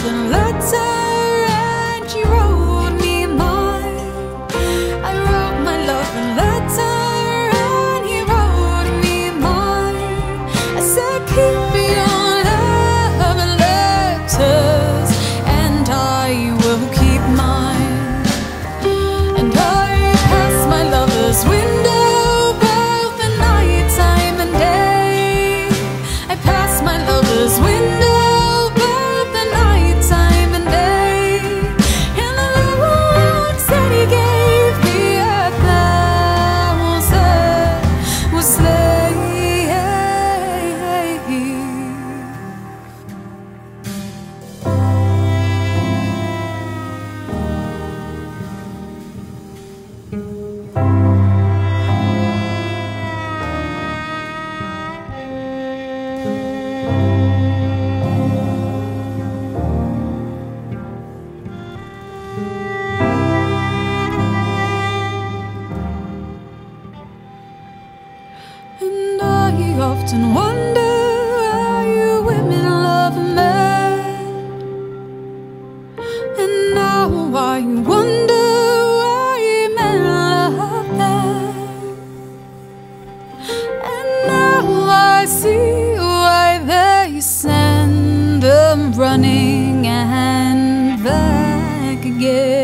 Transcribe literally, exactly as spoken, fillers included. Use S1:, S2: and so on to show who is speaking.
S1: a letter and she wrote me mine. I wrote my love a letter and he wrote me mine. I said keep your love and letters and I will keep mine. And I pass my lover's window both the night time and day. I pass my lover's window both the night time and day. And the looks that he gave me a thousand was slave. And I often wonder why you women love men. And now I wonder why men love them. And now I see why they send them running and back again.